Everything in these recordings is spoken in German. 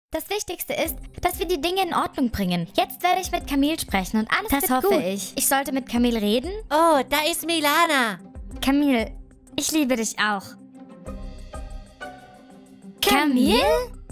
Das Wichtigste ist, dass wir die Dinge in Ordnung bringen. Jetzt werde ich mit Camille sprechen und alles wird gut. Das hoffe ich. Ich sollte mit Camille reden? Oh, da ist Milana. Camille, ich liebe dich auch. Camille?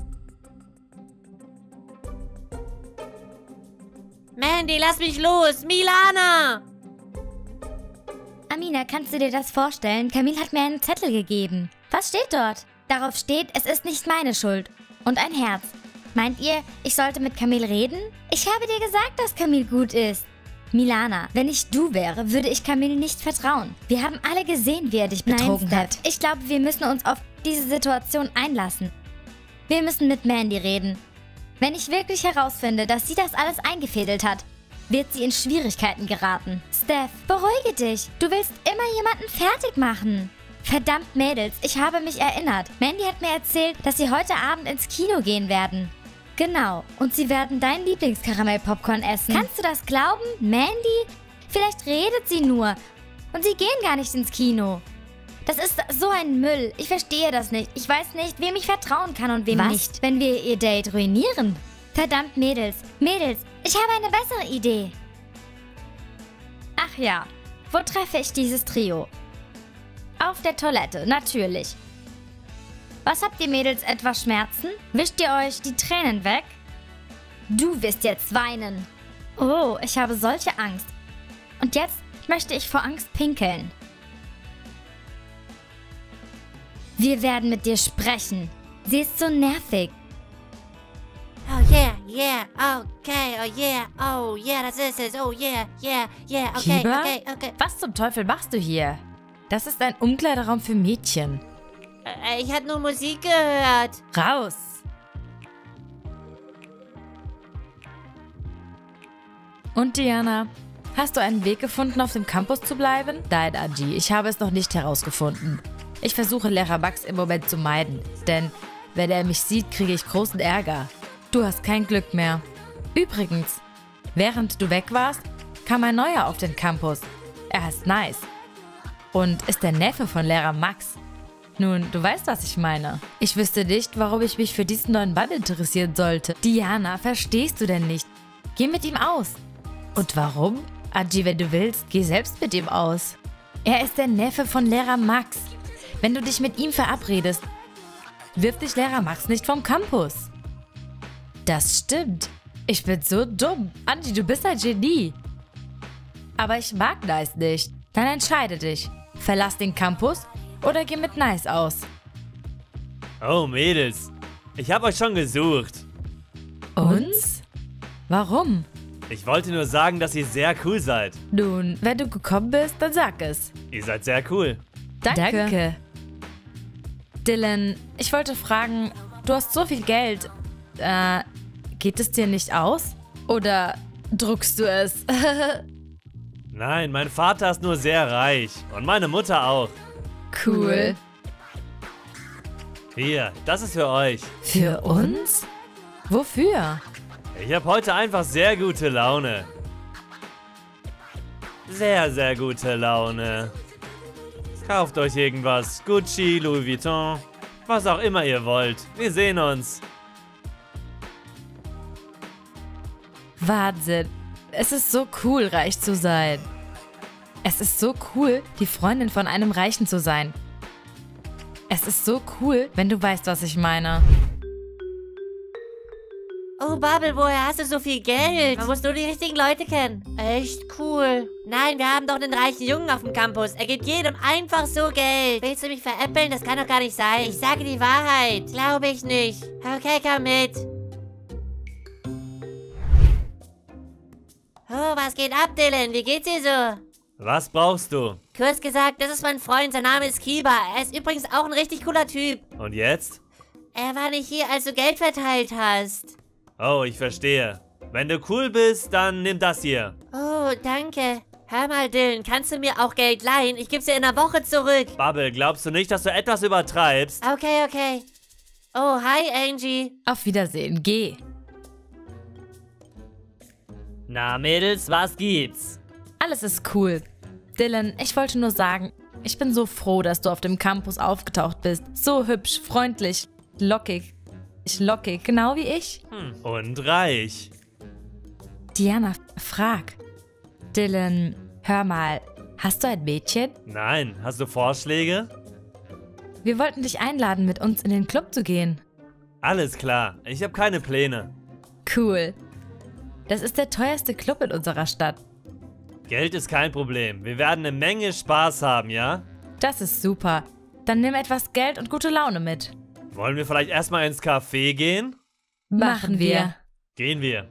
Mandy, lass mich los. Milana! Amina, kannst du dir das vorstellen? Camille hat mir einen Zettel gegeben. Was steht dort? Darauf steht, es ist nicht meine Schuld. Und ein Herz. Meint ihr, ich sollte mit Camille reden? Ich habe dir gesagt, dass Camille gut ist. Milana, wenn ich du wäre, würde ich Camille nicht vertrauen. Wir haben alle gesehen, wie er dich betrogen hat. Ich glaube, wir müssen uns auf diese Situation einlassen. Wir müssen mit Mandy reden. Wenn ich wirklich herausfinde, dass sie das alles eingefädelt hat, wird sie in Schwierigkeiten geraten. Steph, beruhige dich. Du willst immer jemanden fertig machen. Verdammt, Mädels, ich habe mich erinnert. Mandy hat mir erzählt, dass sie heute Abend ins Kino gehen werden. Genau, und sie werden dein Lieblingskaramell-Popcorn essen. Kannst du das glauben, Mandy? Vielleicht redet sie nur. Und sie gehen gar nicht ins Kino. Das ist so ein Müll. Ich verstehe das nicht. Ich weiß nicht, wem ich vertrauen kann und wem nicht. Wenn wir ihr Date ruinieren. Verdammt, Mädels. Mädels, ich habe eine bessere Idee. Ach ja, wo treffe ich dieses Trio? Auf der Toilette, natürlich. Was habt ihr, Mädels, etwa Schmerzen? Wischt ihr euch die Tränen weg? Du wirst jetzt weinen. Oh, ich habe solche Angst. Und jetzt möchte ich vor Angst pinkeln. Wir werden mit dir sprechen. Sie ist so nervig. Oh yeah, yeah, okay, oh yeah, das ist es, oh yeah, okay, Kiba? okay. Was zum Teufel machst du hier? Das ist ein Umkleideraum für Mädchen. Ich hatte nur Musik gehört. Raus! Und Diana, hast du einen Weg gefunden, auf dem Campus zu bleiben? Nein, Angie, ich habe es noch nicht herausgefunden. Ich versuche Lehrer Max im Moment zu meiden, denn wenn er mich sieht, kriege ich großen Ärger. Du hast kein Glück mehr. Übrigens, während du weg warst, kam ein neuer auf den Campus. Er heißt Nice und ist der Neffe von Lehrer Max. Nun, du weißt, was ich meine. Ich wüsste nicht, warum ich mich für diesen neuen Mann interessieren sollte. Diana, verstehst du denn nicht? Geh mit ihm aus. Und warum? Angie, wenn du willst, geh selbst mit ihm aus. Er ist der Neffe von Lehrer Max. Wenn du dich mit ihm verabredest, wirft dich Lehrer Max nicht vom Campus. Das stimmt. Ich bin so dumm. Angie, du bist ein Genie. Aber ich mag Nice nicht. Dann entscheide dich. Verlass den Campus oder geh mit Nice aus. Oh, Mädels. Ich habe euch schon gesucht. Uns? Warum? Ich wollte nur sagen, dass ihr sehr cool seid. Nun, wenn du gekommen bist, dann sag es. Ihr seid sehr cool. Danke. Dylan, ich wollte fragen, du hast so viel Geld. Geht es dir nicht aus? Oder druckst du es? Nein, mein Vater ist nur sehr reich. Und meine Mutter auch. Cool. Hier, das ist für euch. Für uns? Wofür? Ich habe heute einfach sehr gute Laune. Sehr, sehr gute Laune. Kauft euch irgendwas. Gucci, Louis Vuitton, was auch immer ihr wollt. Wir sehen uns. Wahnsinn. Es ist so cool, reich zu sein. Es ist so cool, die Freundin von einem Reichen zu sein. Es ist so cool, wenn du weißt, was ich meine. Oh, Bubble, woher hast du so viel Geld? Man muss nur die richtigen Leute kennen. Echt cool. Nein, wir haben doch einen reichen Jungen auf dem Campus. Er gibt jedem einfach so Geld. Willst du mich veräppeln? Das kann doch gar nicht sein. Ich sage die Wahrheit. Glaube ich nicht. Okay, komm mit. Oh, was geht ab, Dylan? Wie geht's dir so? Was brauchst du? Kurz gesagt, das ist mein Freund. Sein Name ist Kiba. Er ist übrigens auch ein richtig cooler Typ. Und jetzt? Er war nicht hier, als du Geld verteilt hast. Oh, ich verstehe. Wenn du cool bist, dann nimm das hier. Oh, danke. Hör mal, Dylan, kannst du mir auch Geld leihen? Ich geb's dir in einer Woche zurück. Bubble, glaubst du nicht, dass du etwas übertreibst? Okay. Oh, hi, Angie. Auf Wiedersehen, geh. Na, Mädels, was gibt's? Alles ist cool. Dylan, ich wollte nur sagen, ich bin so froh, dass du auf dem Campus aufgetaucht bist. So hübsch, freundlich, lockig. lockig, genau wie ich. Und reich. Diana, frag. Dylan, hör mal, hast du ein Mädchen? Nein, hast du Vorschläge? Wir wollten dich einladen, mit uns in den Club zu gehen. Alles klar, ich habe keine Pläne. Cool. Das ist der teuerste Club in unserer Stadt. Geld ist kein Problem. Wir werden eine Menge Spaß haben, ja? Das ist super. Dann nimm etwas Geld und gute Laune mit. Wollen wir vielleicht erstmal ins Café gehen? Machen wir. Gehen wir.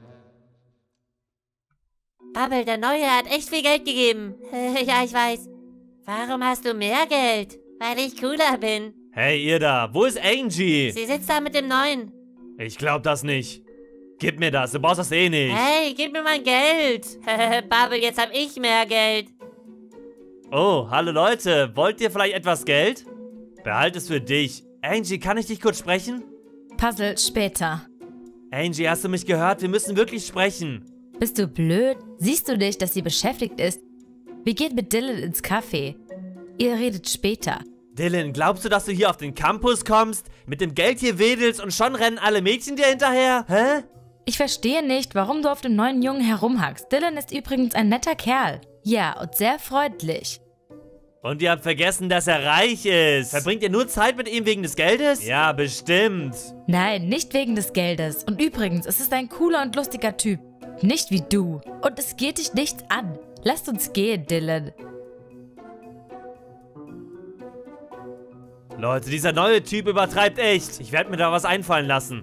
Bubble, der Neue hat echt viel Geld gegeben. Ja, ich weiß. Warum hast du mehr Geld? Weil ich cooler bin. Hey, ihr da, wo ist Angie? Sie sitzt da mit dem Neuen. Ich glaub das nicht. Gib mir das, du brauchst das eh nicht. Hey, gib mir mein Geld. Bubble, jetzt hab ich mehr Geld. Oh, hallo Leute, wollt ihr vielleicht etwas Geld? Behalt es für dich. Angie, kann ich dich kurz sprechen? Puzzle später. Angie, hast du mich gehört? Wir müssen wirklich sprechen. Bist du blöd? Siehst du nicht, dass sie beschäftigt ist? Wir gehen mit Dylan ins Café. Ihr redet später. Dylan, glaubst du, dass du hier auf den Campus kommst, mit dem Geld hier wedelst und schon rennen alle Mädchen dir hinterher? Hä? Ich verstehe nicht, warum du auf dem neuen Jungen herumhackst. Dylan ist übrigens ein netter Kerl. Ja, und sehr freundlich. Und ihr habt vergessen, dass er reich ist. Verbringt ihr nur Zeit mit ihm wegen des Geldes? Ja, bestimmt. Nein, nicht wegen des Geldes. Und übrigens, es ist ein cooler und lustiger Typ. Nicht wie du. Und es geht dich nichts an. Lasst uns gehen, Dylan. Leute, dieser neue Typ übertreibt echt. Ich werde mir da was einfallen lassen.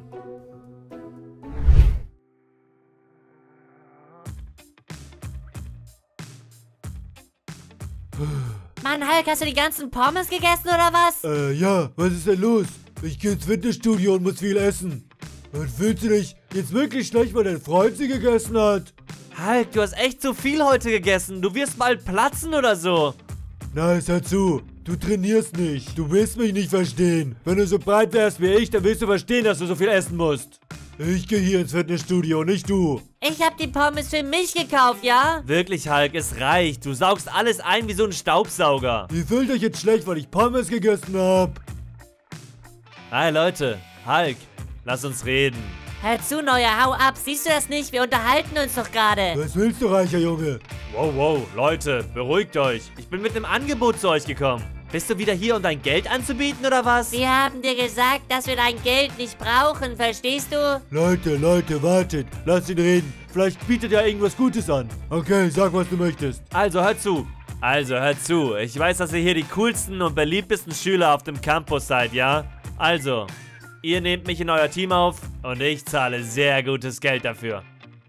Mann, Hulk, hast du die ganzen Pommes gegessen oder was? Ja, was ist denn los? Ich gehe ins Fitnessstudio und muss viel essen. Und fühlst du dich jetzt wirklich schlecht, weil dein Freund sie gegessen hat? Hulk, du hast echt zu viel heute gegessen. Du wirst bald platzen oder so. Na, hör zu. Du trainierst nicht. Du willst mich nicht verstehen. Wenn du so breit wärst wie ich, dann willst du verstehen, dass du so viel essen musst. Ich gehe hier ins Fitnessstudio, nicht du. Ich hab die Pommes für mich gekauft, ja? Wirklich, Hulk, es reicht. Du saugst alles ein wie so ein Staubsauger. Ihr fühlt euch jetzt schlecht, weil ich Pommes gegessen hab. Hi, Leute. Hulk, lass uns reden. Hör zu, Neuer, hau ab. Siehst du das nicht? Wir unterhalten uns doch gerade. Was willst du, reicher Junge? Wow, Leute, beruhigt euch. Ich bin mit einem Angebot zu euch gekommen. Bist du wieder hier, um dein Geld anzubieten, oder was? Wir haben dir gesagt, dass wir dein Geld nicht brauchen, verstehst du? Leute, wartet. Lasst ihn reden. Vielleicht bietet er irgendwas Gutes an. Okay, sag, was du möchtest. Also, hört zu. Ich weiß, dass ihr hier die coolsten und beliebtesten Schüler auf dem Campus seid, ja? Also, ihr nehmt mich in euer Team auf und ich zahle sehr gutes Geld dafür.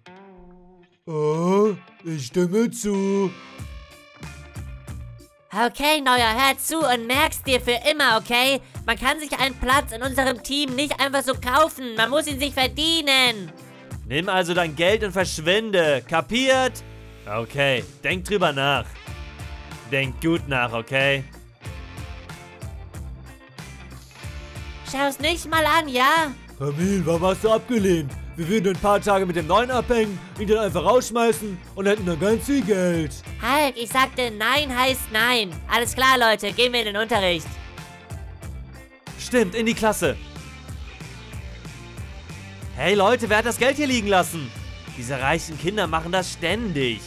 Oh, ich stimme zu. Okay, Neuer, hör zu und merkst dir für immer, okay? Man kann sich einen Platz in unserem Team nicht einfach so kaufen. Man muss ihn sich verdienen. Nimm also dein Geld und verschwinde. Kapiert? Okay, denk drüber nach. Denk gut nach, okay? Schau's nicht mal an, ja? Camille, warum hast du abgelehnt? Wir würden ein paar Tage mit dem Neuen abhängen, ihn dann einfach rausschmeißen und hätten dann ganz viel Geld. Hulk, ich sagte, nein heißt nein. Alles klar, Leute, gehen wir in den Unterricht. Stimmt, in die Klasse. Hey Leute, wer hat das Geld hier liegen lassen? Diese reichen Kinder machen das ständig.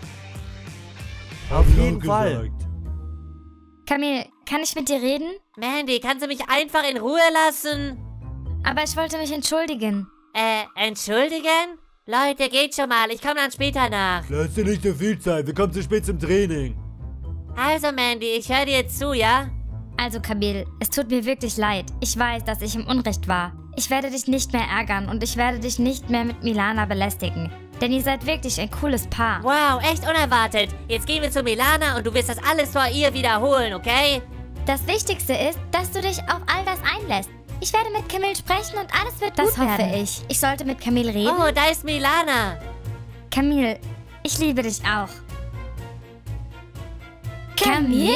Auf jeden Fall. Camille, kann ich mit dir reden? Mandy, kannst du mich einfach in Ruhe lassen? Aber ich wollte mich entschuldigen. Entschuldigen? Leute, geht schon mal, ich komme dann später nach. Lass dir nicht so viel Zeit, wir kommen zu spät zum Training. Also, Mandy, ich höre dir jetzt zu, ja? Also, Camille, es tut mir wirklich leid. Ich weiß, dass ich im Unrecht war. Ich werde dich nicht mehr ärgern und ich werde dich nicht mehr mit Milana belästigen. Denn ihr seid wirklich ein cooles Paar. Wow, echt unerwartet. Jetzt gehen wir zu Milana und du wirst das alles vor ihr wiederholen, okay? Das Wichtigste ist, dass du dich auf all das einlässt. Ich werde mit Camille sprechen und alles wird gut werden. Das hoffe ich. Ich sollte mit Camille reden. Oh, da ist Milana. Camille, ich liebe dich auch. Camille?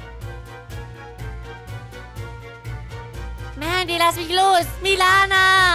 Mandy, lass mich los. Milana!